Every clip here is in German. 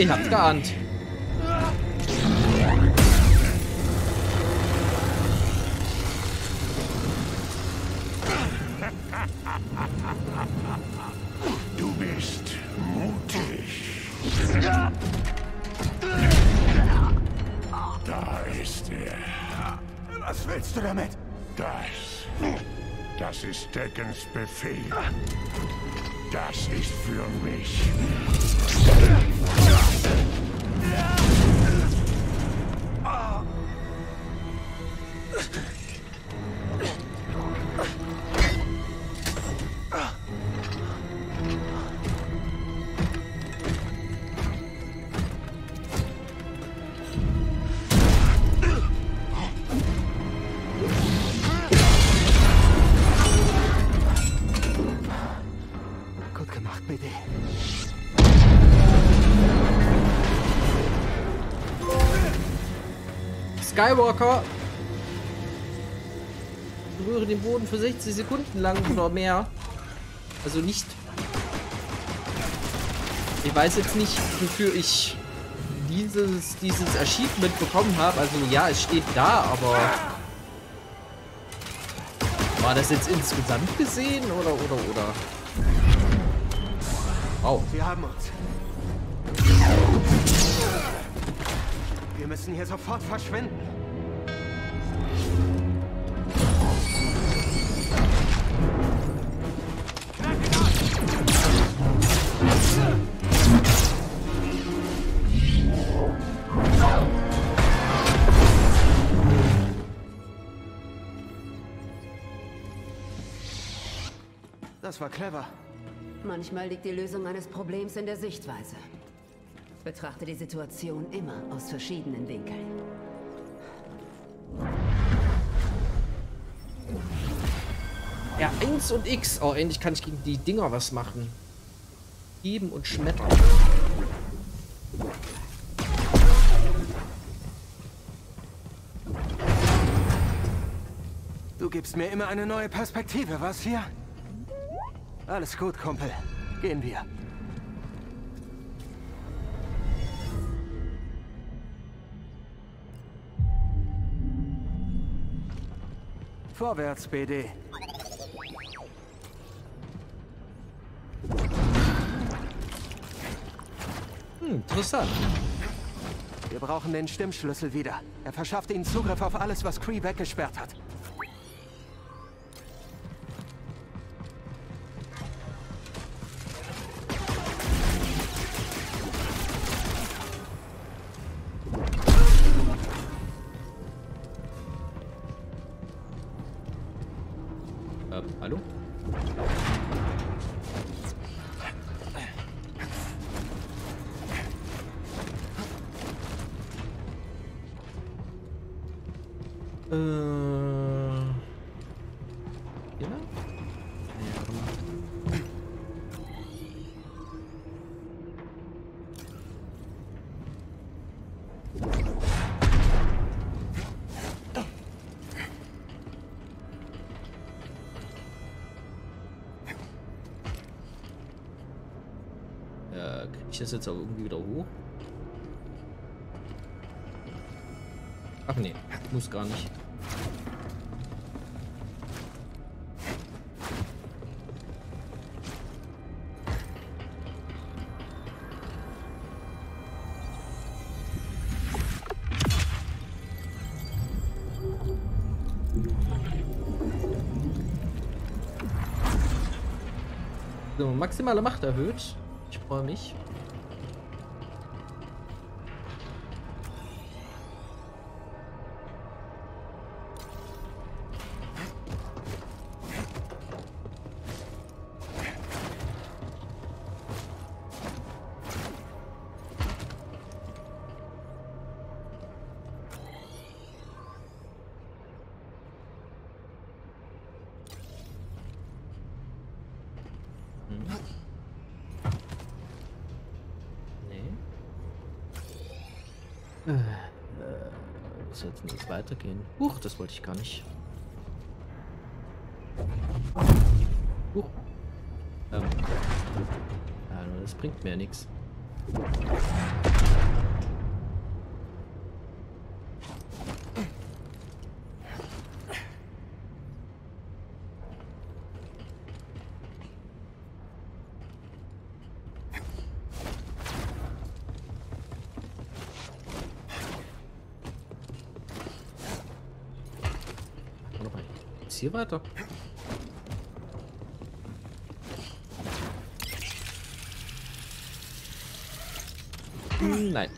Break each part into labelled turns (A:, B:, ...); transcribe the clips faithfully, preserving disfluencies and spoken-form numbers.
A: Ich hab's geahnt.
B: Du bist mutig. Da ist er.
C: Was willst du damit?
B: Das. Das ist Deckens Befehl. Das ist für mich.
C: Gut gemacht, B D.
A: Skywalker. Berühre den Boden für sechzig Sekunden lang oder mehr. Also nicht. Ich weiß jetzt nicht, wofür ich dieses, dieses Achievement bekommen habe. Also ja, es steht da, aber war das jetzt insgesamt gesehen oder oder oder? Wow.
C: Sie haben uns. Wir müssen hier sofort verschwinden. Das war clever.
D: Manchmal liegt die Lösung eines Problems in der Sichtweise. Betrachte die Situation immer aus verschiedenen Winkeln.
A: R eins und X. Oh, endlich kann ich gegen die Dinger was machen. Heben und schmettern.
C: Du gibst mir immer eine neue Perspektive, was hier? Alles gut, Kumpel. Gehen wir. Vorwärts, B D.
A: Hm, interessant.
C: Wir brauchen den Stimmschlüssel wieder. Er verschafft ihnen Zugriff auf alles, was Kree weggesperrt hat.
A: Ähm, hallo? Äh. Ja? Ja, krieg ich das jetzt auch irgendwie wieder hoch? Ach nee, muss gar nicht. So, maximale Macht erhöht. Ich freue mich. Äh, wie soll es denn jetzt weitergehen? Huch, das wollte ich gar nicht. Huch. Ähm. Ja, das bringt mir ja nichts. geht's hier weiter? Hm, nein.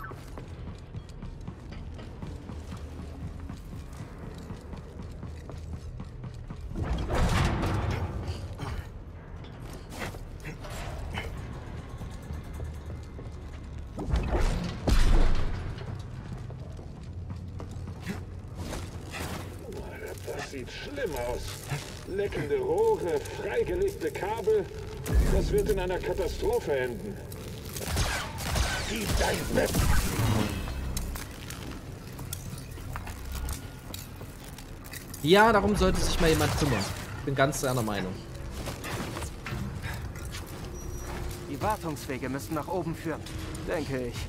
E: Das sieht schlimm aus. Leckende Rohre, freigelegte Kabel. Das wird in einer Katastrophe enden. Gib dein Bett!
A: Ja, darum sollte sich mal jemand kümmern. Ich bin ganz seiner Meinung.
C: Die Wartungswege müssen nach oben führen, denke ich.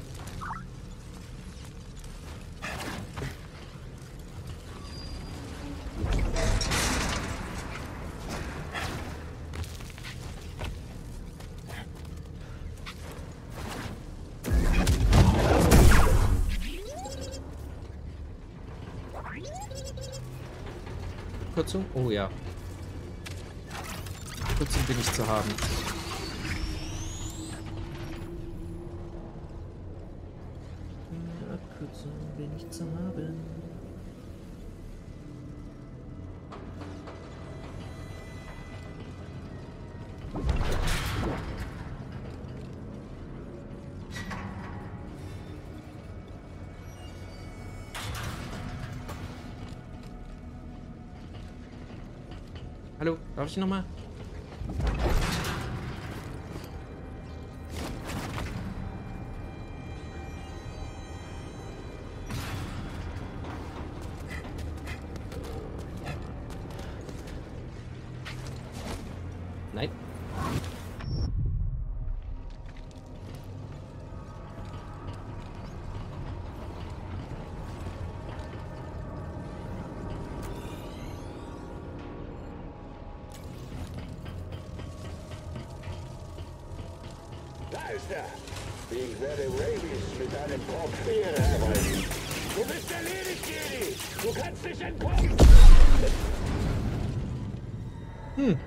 A: Kürzung? Oh ja. Kürzung bin ich zu haben. Abkürzung bin ich zu haben. Hallo, darf ich nochmal? Nein.
E: Da ist er. Ich werde Rabies mit einem Korb Speere erweisen. Du bist erledigt, Jedi. Du kannst nicht entkommen.
A: Hm.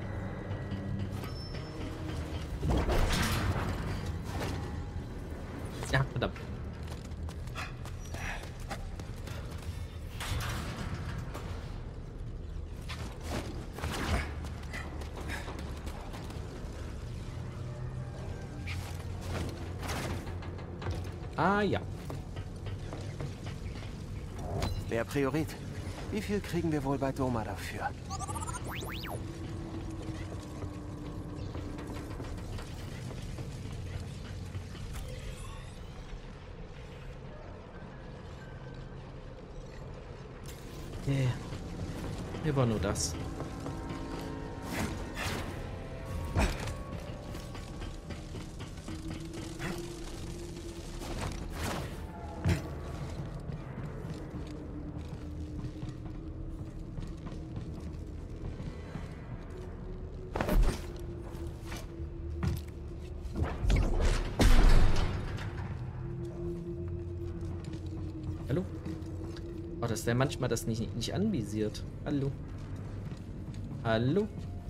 A: Ja, verdammt. Ah ja.
C: Der Priorit. Wie viel kriegen wir wohl bei Doma dafür?
A: Nee. Mir war nur das. Hallo? Oh, dass der manchmal das nicht, nicht anvisiert. Hallo? Hallo?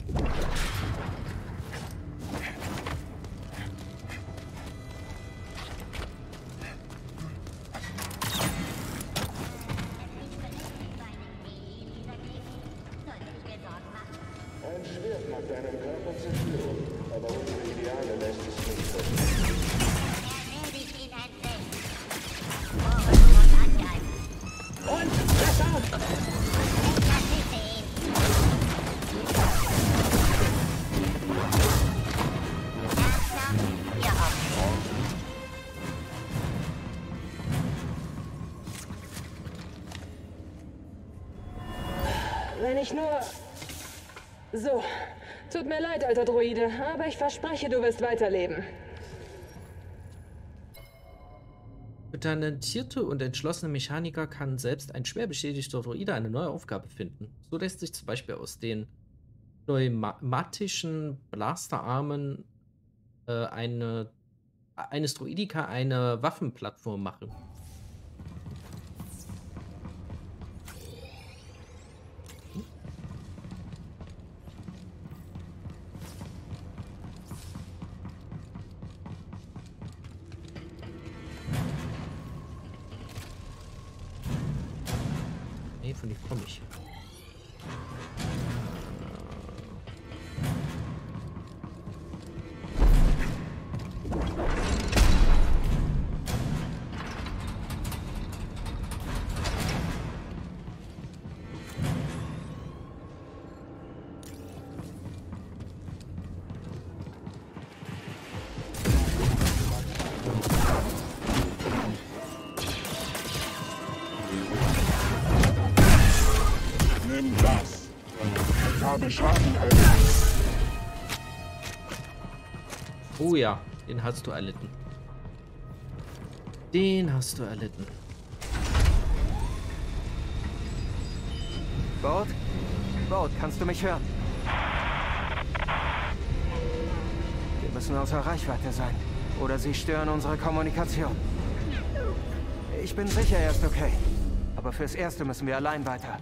E: Ein Schwert mag deinen Körper zerstören, aber unsere Ideale lässt es nicht verstehen. Und besser!
F: Wenn ich nur... So, tut mir leid, alter Droide, aber ich verspreche, du wirst weiterleben.
A: Der talentierte und entschlossene Mechaniker kann selbst ein schwer beschädigter Droide eine neue Aufgabe finden. So lässt sich zum Beispiel aus den pneumatischen Blasterarmen äh, eine, eines Droidika eine Waffenplattform machen. Nee, von die komme ich.
B: Nimm das! Ich habe Schaden erlitten.
A: Oh ja, den hast du erlitten. Den hast du erlitten.
C: Boat? Boat, kannst du mich hören? Wir müssen außer Reichweite sein. Oder sie stören unsere Kommunikation. Ich bin sicher, er ist okay. Aber fürs Erste müssen wir allein weiter.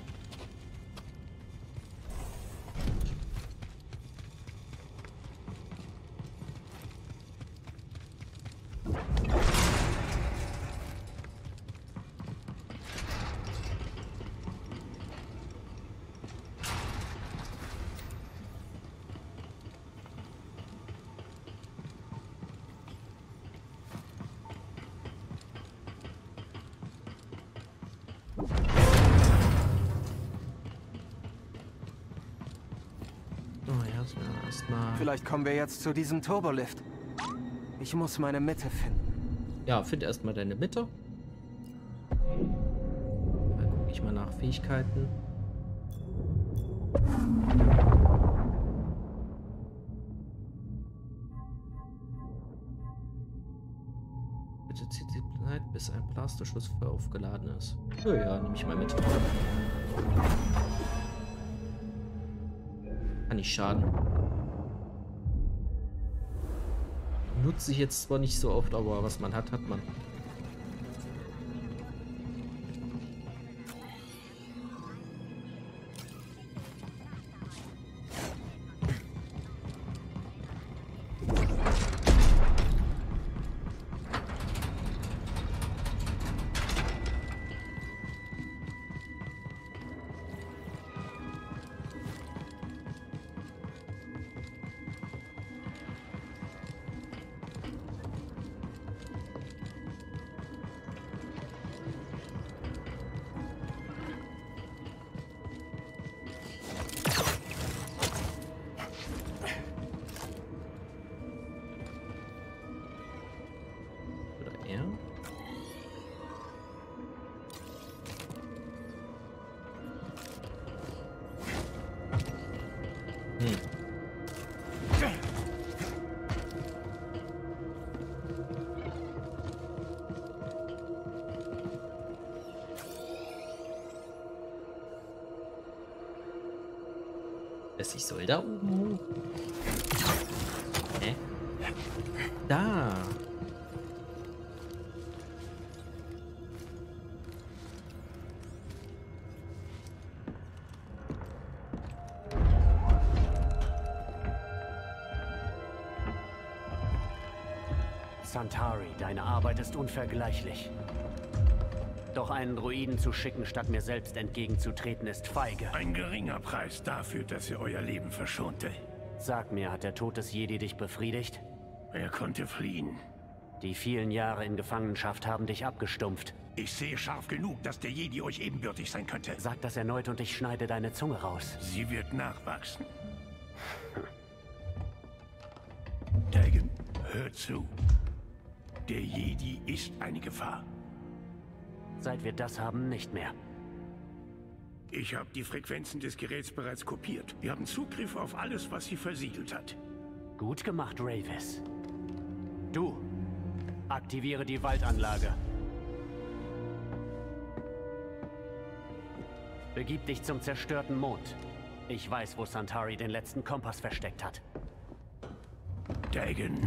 A: Oh ja, so erstmal.
C: Vielleicht kommen wir jetzt zu diesem Turbolift. Ich muss meine Mitte finden.
A: Ja, find erstmal deine Mitte. Dann gucke ich mal nach Fähigkeiten. Bitte zieht die Zeit, bis ein Blasterschuss voll aufgeladen ist. Oh ja, nehme ich mal mit. Kann nicht schaden. Nutze ich jetzt zwar nicht so oft, aber was man hat, hat man. Hm. Es ich soll da oben. Hä? Da.
G: Santari, deine Arbeit ist unvergleichlich. Doch einen Druiden zu schicken, statt mir selbst entgegenzutreten, ist feige.
B: Ein geringer Preis dafür, dass er euer Leben verschonte.
G: Sag mir, hat der Tod des Jedi dich befriedigt?
B: Er konnte fliehen.
G: Die vielen Jahre in Gefangenschaft haben dich abgestumpft.
B: Ich sehe scharf genug, dass der Jedi euch ebenbürtig sein könnte.
G: Sag das erneut und ich schneide deine Zunge raus.
B: Sie wird nachwachsen. Dagon, hör zu. Der Jedi ist eine Gefahr.
G: Seit wir das haben, nicht mehr.
B: Ich habe die Frequenzen des Geräts bereits kopiert. Wir haben Zugriff auf alles, was sie versiegelt hat.
G: Gut gemacht, Rayvis. Du, aktiviere die Waldanlage. Begib dich zum zerstörten Mond. Ich weiß, wo Santari den letzten Kompass versteckt hat.
B: Dagon.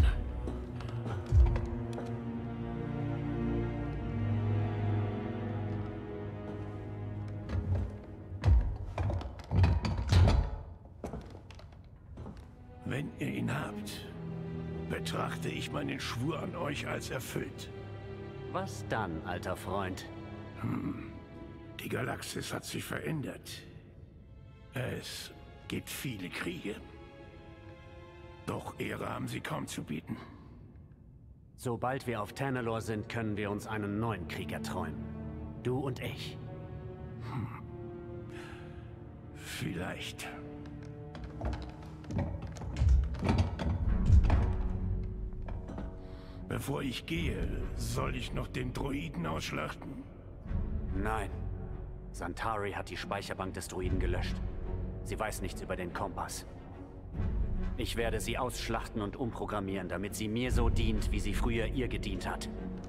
B: Wenn ihr ihn habt, betrachte ich meinen Schwur an euch als erfüllt.
G: Was dann, alter Freund?
B: Hm. Die Galaxis hat sich verändert. Es gibt viele Kriege. Doch Ehre haben sie kaum zu bieten.
G: Sobald wir auf Tanalorr sind, können wir uns einen neuen Krieg erträumen. Du und ich.
B: Hm. Vielleicht. Bevor ich gehe, soll ich noch den Droiden ausschlachten?
G: Nein. Santari hat die Speicherbank des Droiden gelöscht. Sie weiß nichts über den Kompass. Ich werde sie ausschlachten und umprogrammieren, damit sie mir so dient, wie sie früher ihr gedient hat.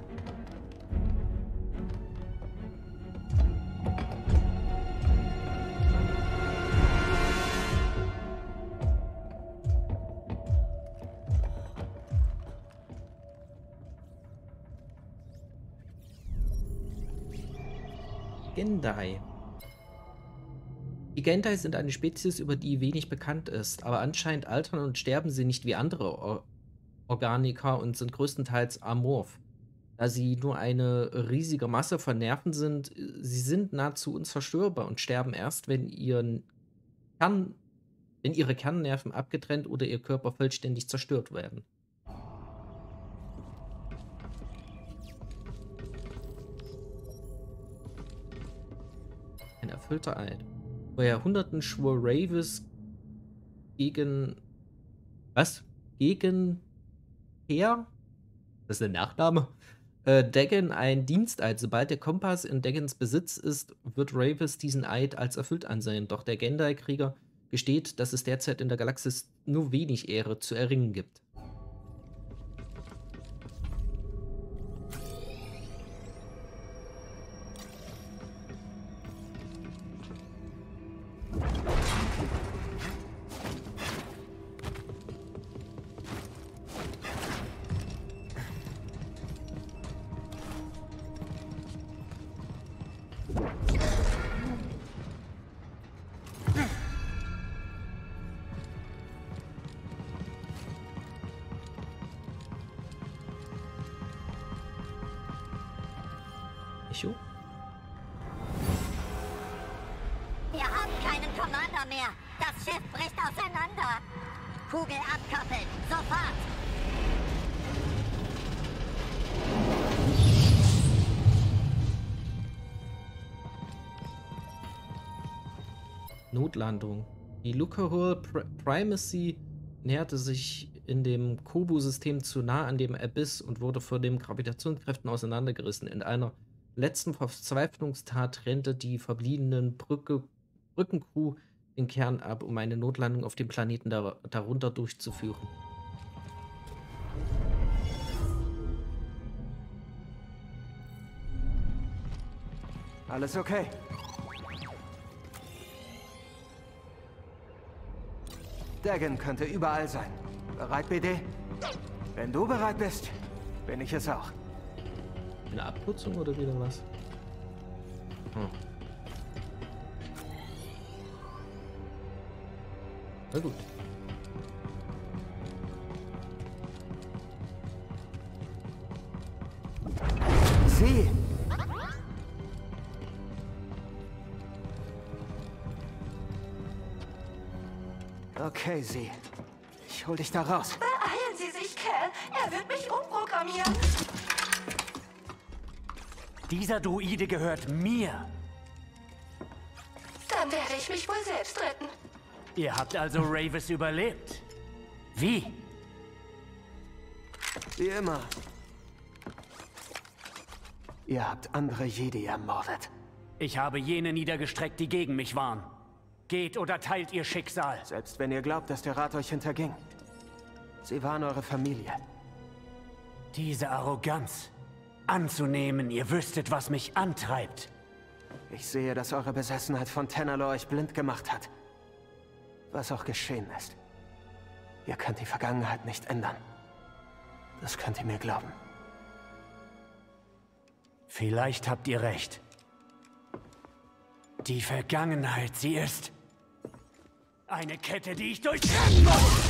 A: Gendai. Die Gendai sind eine Spezies, über die wenig bekannt ist, aber anscheinend altern und sterben sie nicht wie andere Or Organiker und sind größtenteils amorph. Da sie nur eine riesige Masse von Nerven sind, sie sind nahezu unzerstörbar und sterben erst, wenn, ihren Kern, wenn ihre Kernnerven abgetrennt oder ihr Körper vollständig zerstört werden. Ein erfüllter Eid. Vor Jahrhunderten schwor Rayvis gegen... Was? Gegen... Her? Das ist der Nachname? Äh, Dagan ein Diensteid. Sobald der Kompass in Dagans Besitz ist, wird Rayvis diesen Eid als erfüllt ansehen. Doch der Gendai-Krieger gesteht, dass es derzeit in der Galaxis nur wenig Ehre zu erringen gibt. Echo?
H: Wir haben keinen Commander mehr. Das Schiff bricht auseinander. Kugel abkoppeln. Sofort.
A: Notlandung. Die Lucahul Primacy näherte sich in dem Kobu-System zu nah an dem Abyss und wurde von den Gravitationskräften auseinandergerissen. In einer letzten Verzweiflungstat trennte die verbliebenen Brücke, Brückencrew den Kern ab, um eine Notlandung auf dem Planeten dar darunter durchzuführen.
C: Alles okay? Dagan könnte überall sein. Bereit, B D? Wenn du bereit bist, bin ich es auch.
A: Eine Abkürzung oder wieder was? Hm. Na gut.
C: Sie! Okay, Sie. Ich hol dich da raus.
I: Beeilen Sie sich, Cal. Er wird mich umprogrammieren.
G: Dieser Druide gehört mir.
I: Dann werde ich mich wohl selbst retten.
G: Ihr habt also Rayvis überlebt. Wie?
C: Wie immer. Ihr habt andere Jedi ermordet.
G: Ich habe jene niedergestreckt, die gegen mich waren. Geht oder teilt ihr Schicksal.
C: Selbst wenn ihr glaubt, dass der Rat euch hinterging. Sie waren eure Familie.
G: Diese Arroganz. Anzunehmen, ihr wüsstet, was mich antreibt.
C: Ich sehe, dass eure Besessenheit von Tanalorr euch blind gemacht hat. Was auch geschehen ist. Ihr könnt die Vergangenheit nicht ändern. Das könnt ihr mir glauben.
G: Vielleicht habt ihr recht. Die Vergangenheit, sie ist eine Kette, die ich durchtrennen muss.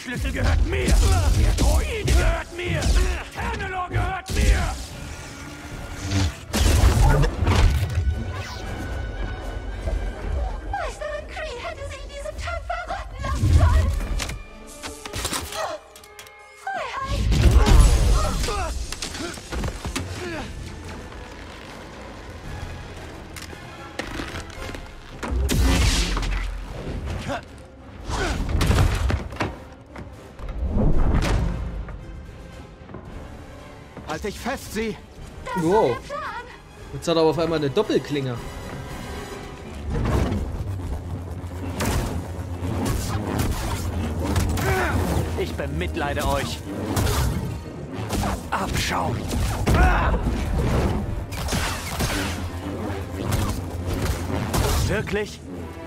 B: Schlüssel gehört mir! Der Droide gehört mir! Tanalorr gehört mir!
I: Meisterin Kree hätte sich in diesem Tank verrotten lassen sollen. Freiheit!
C: Halt dich fest, sie!
A: Wow. Jetzt hat er aber auf einmal eine Doppelklinge.
G: Ich bemitleide euch.
B: Abschaum!
G: Wirklich?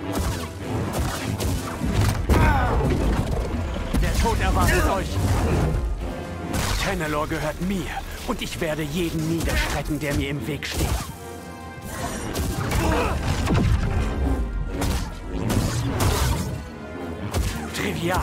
G: Der Tod erwartet euch.
B: Tanalorr gehört mir und ich werde jeden niederstrecken, der mir im Weg steht. Trivial.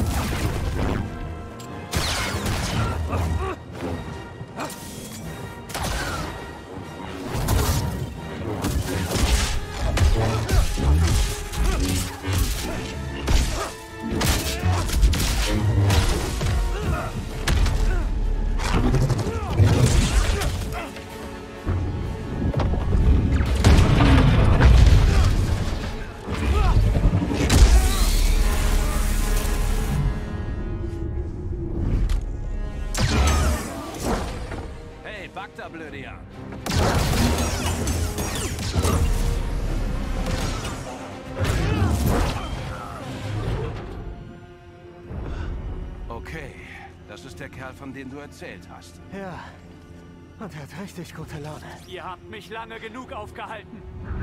B: Okay, das ist der Kerl, von dem du erzählt hast.
C: Ja. Und er hat richtig gute Laune.
G: Ihr habt mich lange genug aufgehalten.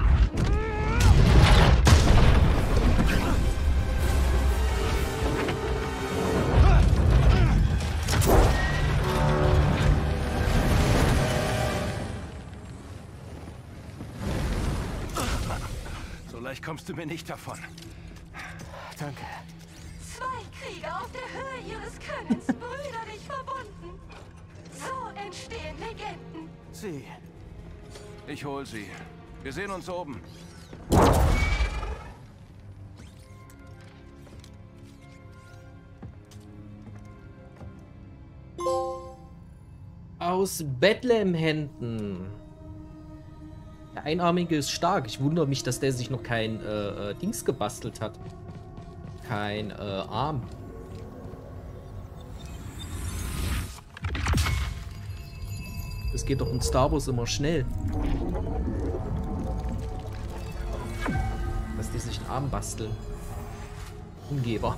B: So leicht kommst du mir nicht davon.
C: Danke.
I: Zwei Krieger auf der Höhe ihres Könnens, brüderlich verbunden. So entstehen Legenden.
C: Sie.
B: Ich hol sie. Wir sehen uns oben.
A: Aus Bethlehem-Händen. Der Einarmige ist stark. Ich wundere mich, dass der sich noch kein äh, äh, Dings gebastelt hat. Kein äh, Arm. Das geht doch in Star Wars immer schnell. Dass die sich einen Arm basteln. Umgeber.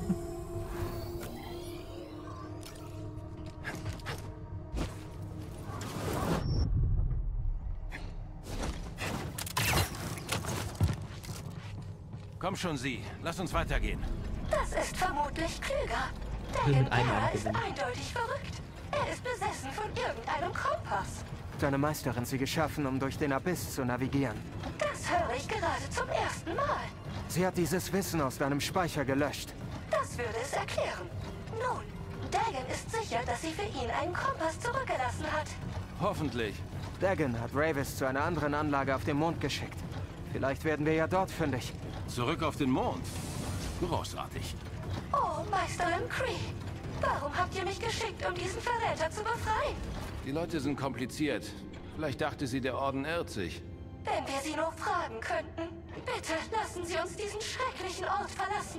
B: Komm schon, Sie. Lass uns weitergehen.
I: Das ist vermutlich klüger.
A: Will
I: Der
A: mit einem
I: Kerl
A: Arm
I: ist
A: gewinnen.
I: eindeutig verrückt. Er ist besessen von irgendeinem Kompass.
C: Deine Meisterin sie geschaffen, um durch den Abyss zu navigieren.
I: Das höre ich gerade zum ersten Mal.
C: Sie hat dieses Wissen aus deinem Speicher gelöscht.
I: Das würde es erklären. Nun, Dagan ist sicher, dass sie für ihn einen Kompass zurückgelassen hat.
B: Hoffentlich.
C: Dagan hat Rayvis zu einer anderen Anlage auf dem Mond geschickt. Vielleicht werden wir ja dort fündig.
B: Zurück auf den Mond. Großartig.
I: Oh, Meisterin Kree. Warum habt ihr mich geschickt, um diesen Verräter zu befreien?
B: Die Leute sind kompliziert. Vielleicht dachte sie, der Orden irrt sich.
I: Wenn wir sie nur fragen könnten. Bitte lassen Sie uns diesen schrecklichen Ort verlassen.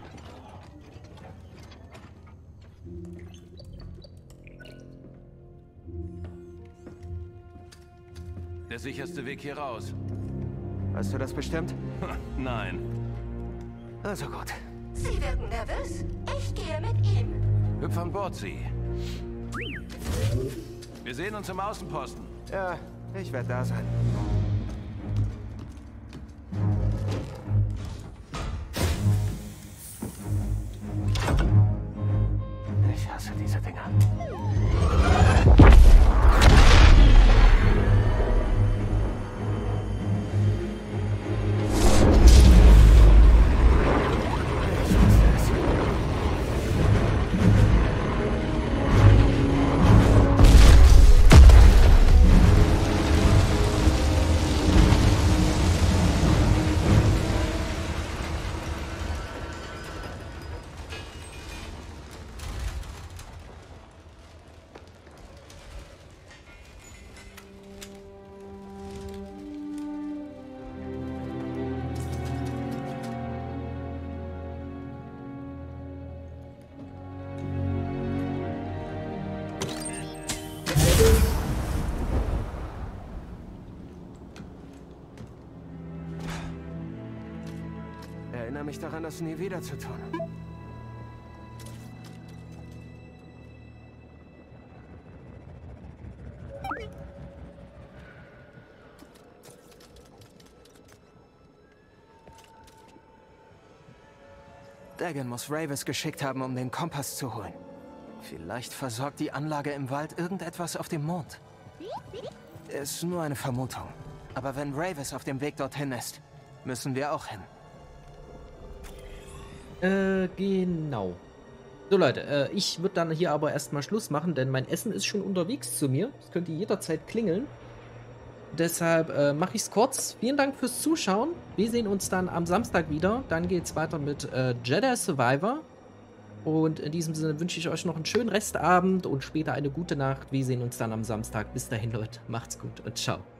B: Der sicherste Weg hier raus.
C: Weißt du das bestimmt?
B: Nein.
C: Also gut.
I: Sie wirken nervös. Ich gehe mit ihm.
B: Hüpf an Bord, Sie. Wir sehen uns im Außenposten.
C: Ja, ich werde da sein. Ich hasse diese Dinger. mich daran, das nie wieder zu tun. Dagan muss Rayvis geschickt haben, um den Kompass zu holen. Vielleicht versorgt die Anlage im Wald irgendetwas auf dem Mond. Ist nur eine Vermutung. Aber wenn Rayvis auf dem Weg dorthin ist, müssen wir auch hin.
A: Äh, genau. So Leute, äh, ich würde dann hier aber erstmal Schluss machen, denn mein Essen ist schon unterwegs zu mir. Es könnte jederzeit klingeln. Deshalb äh, mache ich es kurz. Vielen Dank fürs Zuschauen. Wir sehen uns dann am Samstag wieder. Dann geht es weiter mit äh, Jedi Survivor. Und in diesem Sinne wünsche ich euch noch einen schönen Restabend und später eine gute Nacht. Wir sehen uns dann am Samstag. Bis dahin, Leute. Macht's gut und ciao.